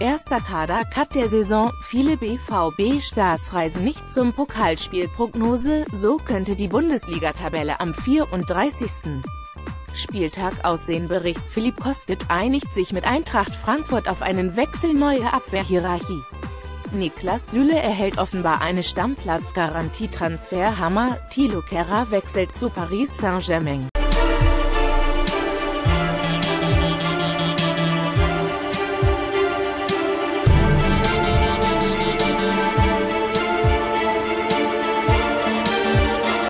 Erster Kader-Cut der Saison, viele BVB-Stars reisen nicht zum Pokalspiel. Prognose: So könnte die Bundesliga-Tabelle am 34. Spieltag aussehen. Bericht: Philipp Kostic einigt sich mit Eintracht Frankfurt auf einen Wechsel. Neue Abwehrhierarchie. Niklas Süle erhält offenbar eine Stammplatzgarantie. Transferhammer: Thilo Kehrer wechselt zu Paris Saint-Germain.